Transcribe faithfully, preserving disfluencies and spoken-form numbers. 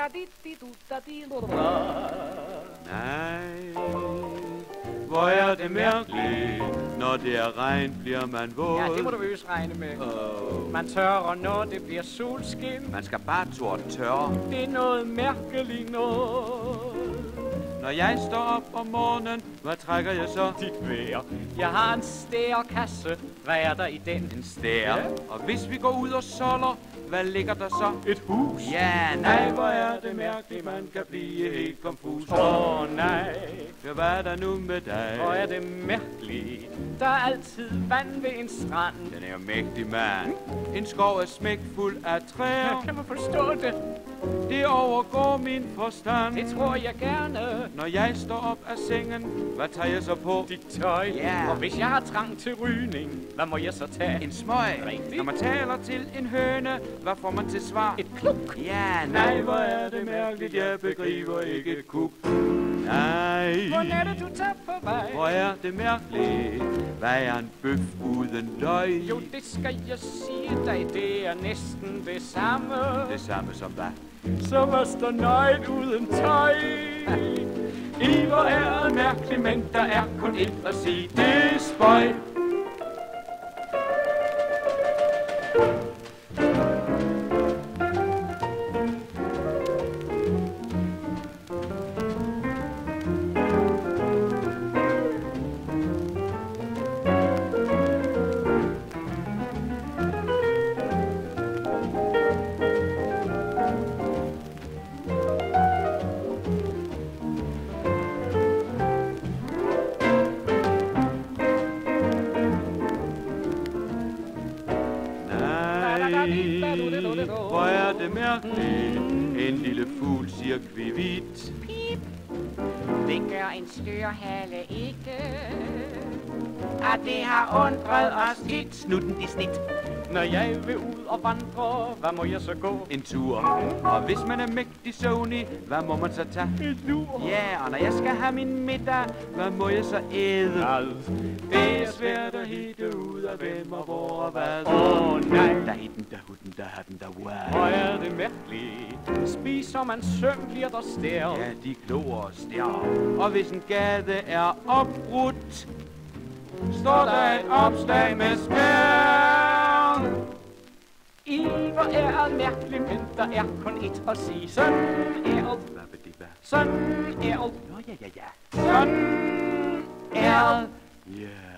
Nej, hvor er det mærkeligt. Når det er regn, bliver man våd. Ja, det må du øs regne med. Oh. Man tørrer, når det bliver solskin. Man skal bare turde tørre. Det er noget mærkeligt noget. Når jeg står op om morgenen, hvad trækker jeg så? Dit vejr. Jeg har en stærkasse. Hvad er der i den? En stær. Ja. Og hvis vi går ud og soller, hvad ligger der så? Et hus. Ja, nej, hvor er det mærkeligt, man kan blive helt konfus. Åh, oh, nej. Ja, hvad er der nu med dig? Hvor er det mærkeligt. Der er altid vand ved en strand. Den er jo mægtig, mand. En skov er smækfuld af træer. Kan man forstå det? Det overgår min forstand. Det tror jeg gerne. Når jeg står op af sengen, hvad tager jeg så på? Dit tøj. Ja. Og hvis jeg har trang til rygning, hvad må jeg så tage? En smøg. Rigtigt. Når man taler til en høne, hvad får man til svar? Et kluk. Ja, nej, hvor er det mærkeligt, jeg begriber ikke et kuk. Nej. Hvor er det, du tager på vej? Hvor er det mærkeligt, hvad er en bøf uden løg? Jo, det skal jeg sige dig, det er næsten det samme. Det samme som hvad? Som at stå nøgen uden tøj. I hvor er det mærkeligt, men der er kun et at sige, det er spøj. Hvor er det mærkeligt, en lille fugl siger kvivit. Pip. Det gør en størhale ikke. Og det har undret os tit. Snutten i snit. Når jeg vil ud og vandre, hvad må jeg så gå? En tur. Og hvis man er mægtig søvnig, hvad må man så tage? Et lur. Ja, og når jeg skal have min middag, hvad må jeg så æde? Alt. Det er svært at hitte ud af hvem og hvor og hvad. Åh, oh, nej. Der hitten, der hutten, der hatten, der Hvor wow. er det mærkeligt. Spiser man søvn, bliver der stær. Ja, de kloger og stjern. Og hvis en gade er opbrudt, står der et opslag med skærm. I hvor er det mærkeligt, men der er kun et at sige. Sådan er alt. Hvad vil det være? Sådan er alt. Nå, ja, ja, ja. Sådan er alt. Ja.